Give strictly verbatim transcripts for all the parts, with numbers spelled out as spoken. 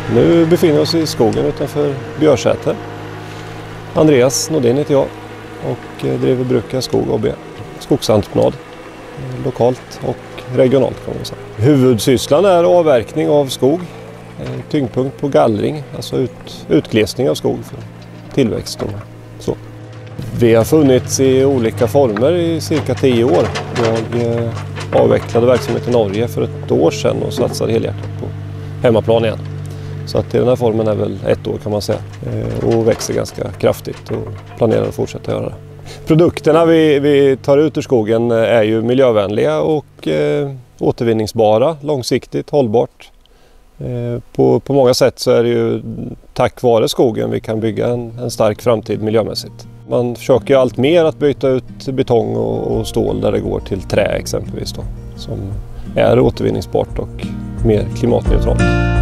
Nu befinner vi oss i skogen utanför Björsäter. Andreas Nordin heter jag och driver Bruka Skog A B. Skogsentreprenad, lokalt och regionalt kan man säga. Huvudsysslan är avverkning av skog, tyngdpunkt på gallring, alltså ut, utglesning av skog för tillväxt och så. Vi har funnits i olika former i cirka tio år. Jag avvecklade verksamhet i Norge för ett år sedan och satsade helhjärtat på hemmaplan igen. Så att i den här formen är väl ett år kan man säga och växer ganska kraftigt och planerar att fortsätta göra det. Produkterna vi, vi tar ut ur skogen är ju miljövänliga och eh, återvinningsbara, långsiktigt, hållbart. Eh, på, på många sätt så är det ju tack vare skogen vi kan bygga en, en stark framtid miljömässigt. Man försöker ju allt mer att byta ut betong och, och stål där det går till trä exempelvis då, som är återvinningsbart och mer klimatneutralt.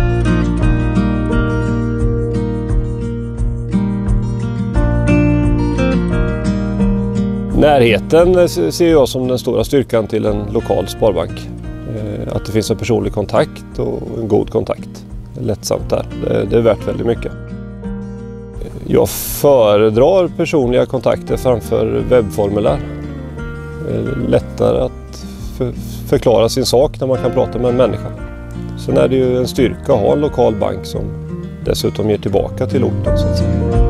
Närheten ser jag som den stora styrkan till en lokal sparbank. Att det finns en personlig kontakt och en god kontakt. Lättsamt där. Det är värt väldigt mycket. Jag föredrar personliga kontakter framför webbformulär. Lättare att förklara sin sak när man kan prata med en människa. Sen är det ju en styrka att ha en lokal bank som dessutom ger tillbaka till orten så att säga.